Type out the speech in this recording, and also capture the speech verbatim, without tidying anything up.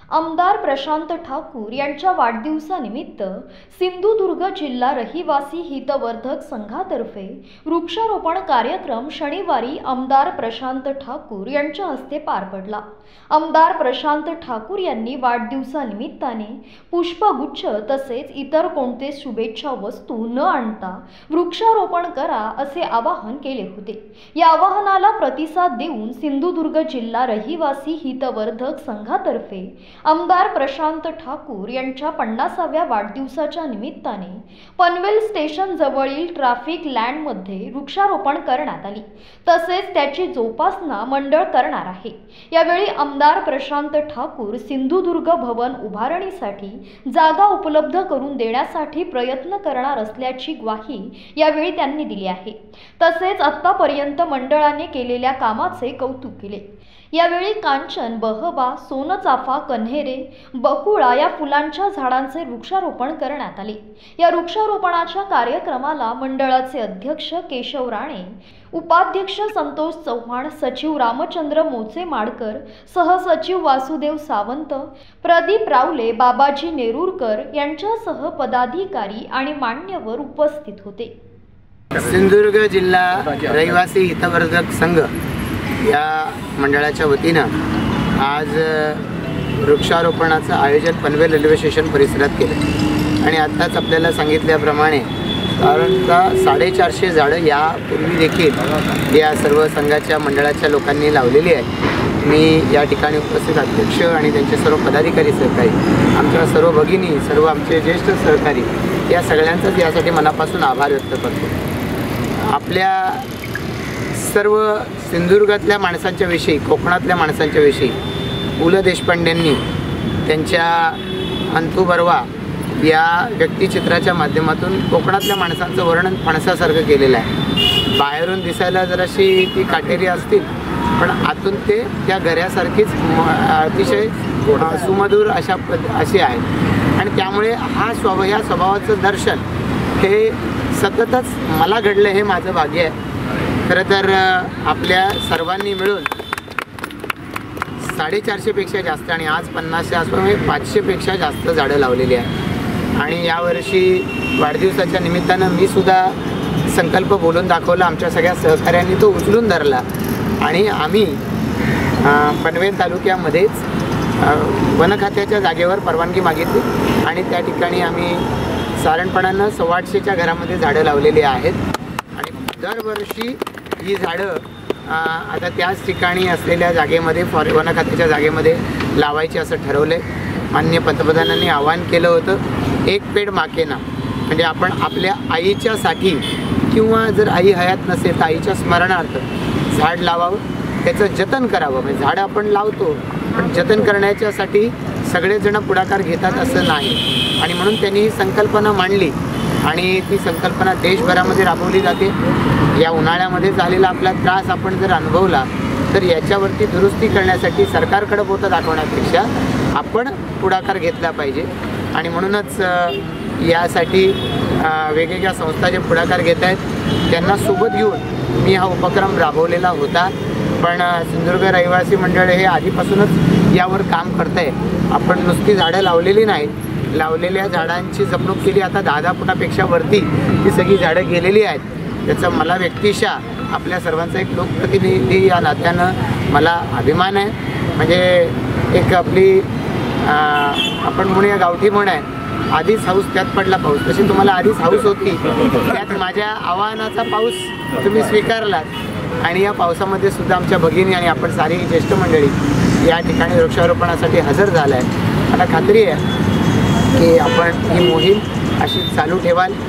आमदार प्रशांत ठाकूर यांच्या वाढदिवसानिमित्त सिंधुदुर्ग जिल्हा रहिवासी हितवर्धक संघातर्फे वृक्षारोपण कार्यक्रम शनिवारी आमदार प्रशांत ठाकूर यांच्या हस्ते पार पडला। आमदार प्रशांत ठाकूर यांनी वाढदिवसानिमित्ताने पुष्पगुच्छ तसेच इतर कोणते शुभेच्छा वस्तू न आणता वृक्षारोपण करा असे आवाहन केले होते। या आवाहनाला प्रतिसाद देऊन सिंधुदुर्ग जिल्हा रहिवासी हितवर्धक संघातर्फे आमदार प्रशांत ठाकूर यांच्या पन्नासाव्या वाढदिवसाच्या निमित्ताने पनवेल स्टेशन जवळील ट्रॅफिक लँड मध्ये वृक्षारोपण करण्यात आली। तसेच त्याची जोपासना मंडळ करणार आहे। यावेळी आमदार प्रशांत ठाकूर सिंधुदुर्ग भवन उभारणीसाठी जागा उपलब्ध करून देण्यासाठी प्रयत्न करणार असल्याची ग्वाही यावेळी त्यांनी दिली आहे। तसेच आतापर्यंत मंडळाने केलेल्या कामाचे कौतुक केले। यावेळी कांचन, बहवा, सोनचाफा, कन्हेरे, बकुळा या फुलांच्या झाडांचे वृक्षारोपण करण्यात आले। या वृक्षारोपणाच्या कार्यक्रमाला मंडळाचे अध्यक्ष केशव राणे, उपाध्यक्ष संतोष चव्हाण, सचिव रामचंद्र मोचे-माडकर, सहसचिव वासुदेव सावंत, प्रदीप रावले, बाबाजी नेरुरकर यांच्यासह पदाधिकारी आणि मान्यवर उपस्थित होते। सिंधुदुर्ग जिल्हा रहिवासी हितवर्धक संघ या मंडळाच्या वतीनं आज वृक्षारोपणाचं आयोजन पनवेल रेल्वे स्टेशन परिसरात केलं आणि आत्ताच आपल्याला सांगितल्याप्रमाणे साधारणतः साडेचारशे झाडं यापूर्वी देखील या सर्व संघाच्या मंडळाच्या लोकांनी लावलेली आहेत। मी या ठिकाणी उपस्थित अध्यक्ष आणि त्यांचे सर्व पदाधिकारी, सहकारी, आमच्या सर्व भगिनी, सर्व आमचे ज्येष्ठ सहकारी या सगळ्यांचाच यासाठी मनापासून आभार व्यक्त करतो। आपल्या सर्व सिंधुदुर्गातल्या माणसांच्या विषयी, कोकणातल्या माणसांच्या विषयी पु ल देशपांडेंनी त्यांच्या अंतू बर्वा या व्यक्तिचित्राच्या माध्यमातून कोकणातल्या माणसांचं वर्णन फणसासारखं केलेलं आहे। बाहेरून दिसायला जराशी ती काटेरी असतील, पण आतून ते त्या घऱ्यासारखीच अतिशय सुमधुर अशा अशी आहे आणि त्यामुळे हा स्वभाव या स्वभावाचं दर्शन हे सततच मला घडलं, हे माझं भाग्य आहे। खरं तर आपल्या सर्वांनी मिळून साडेचारशेपेक्षा जास्त आणि आज पन्नासशे आसपास पाचशेपेक्षा जास्त झाडं लावलेली आहेत आणि यावर्षी वाढदिवसाच्या निमित्तानं मी सुद्धा संकल्प बोलून दाखवला। आमच्या सगळ्या सहकाऱ्यांनी तो उचलून धरला आणि आम्ही पनवेल तालुक्यामध्येच वन खात्याच्या जागेवर परवानगी मागितली आणि त्या ठिकाणी आम्ही साधारणपणानं सव्वा आठशेच्या घरामध्ये झाडं लावलेली आहेत आणि दरवर्षी ही झाडं आता त्याच ठिकाणी असलेल्या जागेमध्ये फॉर वन खात्याच्या जागेमध्ये लावायची असं ठरवलं आहे। माननीय पंतप्रधानांनी आवाहन केलं होतं, एक पेड माकेना, म्हणजे आपण आपल्या आईच्यासाठी किंवा जर आई हयात नसेल तर आईच्या स्मरणार्थ झाड लावावं, त्याचं जतन करावं। म्हणजे झाडं आपण लावतो पण जतन करण्याच्यासाठी सगळेजण पुढाकार घेतात असं नाही आणि म्हणून त्यांनी ही संकल्पना मांडली आणि ती संकल्पना देशभरामध्ये राबवली जाते। या उन्हाळ्यामध्ये झालेला आपला त्रास आपण जर अनुभवला तर याच्यावरती दुरुस्ती करण्यासाठी सरकारकडे बोटं दाखवण्यापेक्षा आपण पुढाकार घेतला पाहिजे आणि म्हणूनच यासाठी वेगवेगळ्या संस्था जे पुढाकार घेत आहेत त्यांना सोबत घेऊन मी हा उपक्रम राबवलेला होता। पण सिंधुदुर्ग रहिवासी मंडळ हे आधीपासूनच यावर काम करत आहे। आपण नुसती झाडं लावलेली नाहीत, लावलेल्या झाडांची जपणूक केली। आता दहा दहा फुटापेक्षा वरती ही सगळी झाडं गेलेली आहेत। त्याचा मला व्यक्तिशः आपल्या सर्वांचा एक लोकप्रतिनिधी या नात्यानं मला अभिमान आहे। म्हणजे एक आपली आपण म्हणूया गावठी म्हण आहे, आधीच हाऊस त्यात पडला पाऊस, तशी तुम्हाला आधीच हाऊस होती, त्यात माझ्या आव्हानाचा पाऊस तुम्ही स्वीकारलात आणि या पावसामध्ये सुद्धा आमच्या भगिनी आणि आपण सारी ज्येष्ठ मंडळी या ठिकाणी वृक्षारोपणासाठी हजर झाला आहे। मला खात्री आहे की आपण ही मोहीम अशी चालू ठेवाल।